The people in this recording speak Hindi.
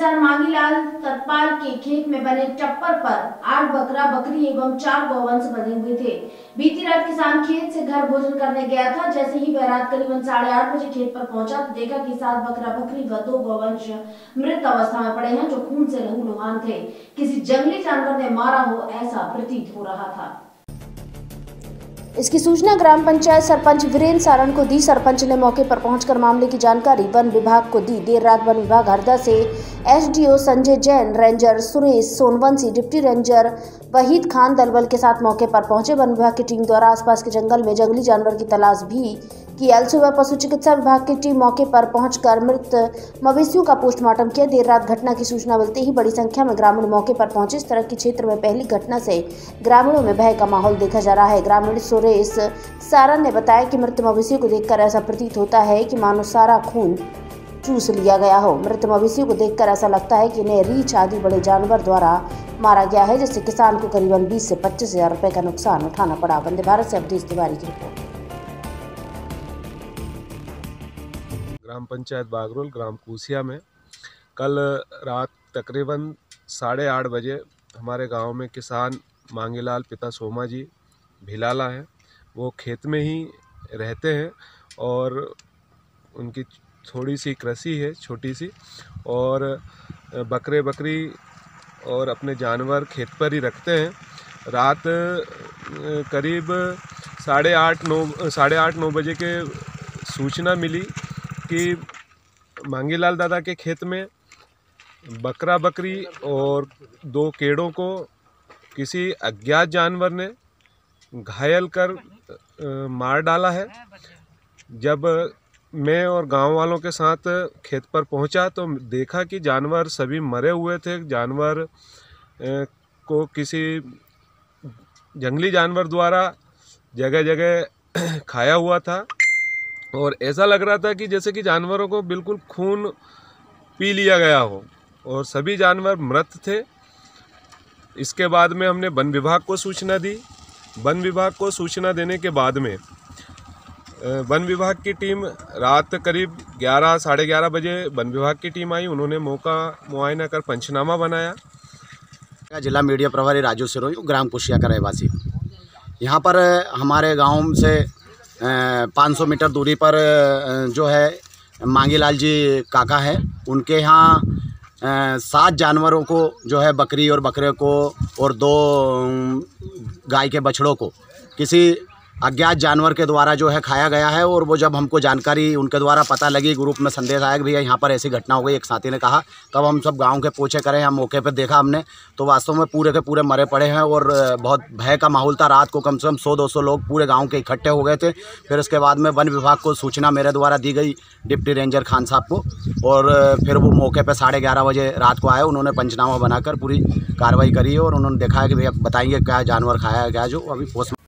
किसान मांगीलाल तत्पाल के खेत में बने टप्पर पर 8 बकरा बकरी एवं 4 गौवंश बंधे हुए थे। बीती रात किसान खेत से घर भोजन करने गया था। जैसे ही वह रात करीबन 8:30 बजे खेत पर पहुंचा तो देखा कि 7 बकरा बकरी व 2 गौवंश मृत अवस्था में पड़े हैं, जो खून से लहूलुहान थे। किसी जंगली जानवर ने मारा हो ऐसा प्रतीत हो रहा था। इसकी सूचना ग्राम पंचायत सरपंच वीरेंद्र सारण को दी। सरपंच ने मौके पर पहुंचकर मामले की जानकारी वन विभाग को दी। देर रात वन विभाग हरदा से SDO Sanjay Jain, ranger Suresh Sonvanshi, deputy ranger Waheed Khan दलबल के साथ मौके पर पहुंचे। वन विभाग की टीम द्वारा आसपास के जंगल में जंगली जानवर की तलाश भी की। सुबह पशु चिकित्सा विभाग की टीम मौके पर पहुंचकर मृत मवेशियों का पोस्टमार्टम किया। देर रात घटना की सूचना मिलते ही बड़ी संख्या में ग्रामीण मौके पर पहुंचे। इस तरह के क्षेत्र में पहली घटना से ग्रामीणों में भय का माहौल देखा जा रहा है। ग्रामीण सुरेश सारण ने बताया कि मृत मवेशियों को देखकर ऐसा प्रतीत होता है कि मानो सारा खून चूस लिया गया हो। मृत मवेशियों को देखकर ऐसा लगता है कि इन्हें रीछ आदि बड़े जानवर द्वारा मारा गया है, जिससे किसान को करीबन 20 से 25 हजार रुपए का नुकसान उठाना पड़ा। वंदे भारत से अवधेश तिवारी की रिपोर्ट। ग्राम पंचायत बागरोल, ग्राम कूसिया में कल रात तकरीबन 8:30 बजे हमारे गांव में किसान मांगीलाल पिता सोमा जी भिलाला हैं। वो खेत में ही रहते हैं और उनकी थोड़ी सी कृषि है, छोटी सी, और बकरे बकरी और अपने जानवर खेत पर ही रखते हैं। रात करीब 8:30-9 बजे के सूचना मिली कि मांगीलाल दादा के खेत में बकरा बकरी और 2 केड़ों को किसी अज्ञात जानवर ने घायल कर मार डाला है। जब मैं और गांव वालों के साथ खेत पर पहुंचा तो देखा कि जानवर सभी मरे हुए थे। जानवर को किसी जंगली जानवर द्वारा जगह जगह खाया हुआ था और ऐसा लग रहा था कि जैसे कि जानवरों को बिल्कुल खून पी लिया गया हो और सभी जानवर मृत थे। इसके बाद में हमने वन विभाग को सूचना दी। वन विभाग को सूचना देने के बाद में वन विभाग की टीम रात करीब 11-11:30 बजे वन विभाग की टीम आई। उन्होंने मौका मुआयना कर पंचनामा बनाया। जिला मीडिया प्रभारी राजू सिरोही, ग्राम कुशिया का रहवासी। यहाँ पर हमारे गांव से 500 मीटर दूरी पर जो है मांगीलाल जी काका है। उनके यहाँ 7 जानवरों को जो है बकरी और बकरे को और 2 गाय के बछड़ों को किसी अज्ञात जानवर के द्वारा जो है खाया गया है। और वो जब हमको जानकारी उनके द्वारा पता लगी, ग्रुप में संदेश आया कि भैया यहाँ पर ऐसी घटना हो गई, एक साथी ने कहा, तब हम सब गांव के पूछे करें। हम मौके पर देखा हमने तो वास्तव में पूरे के पूरे मरे पड़े हैं और बहुत भय का माहौल था। रात को कम से कम 100-200 लोग पूरे गाँव के इकट्ठे हो गए थे। फिर उसके बाद में वन विभाग को सूचना मेरे द्वारा दी गई, डिप्टी रेंजर खान साहब को, और फिर वो मौके पर 11:30 बजे रात को आए। उन्होंने पंचनामा बनाकर पूरी कार्रवाई करी और उन्होंने देखा है कि भैया बताएंगे क्या जानवर खाया है, क्या जो अभी पोस्ट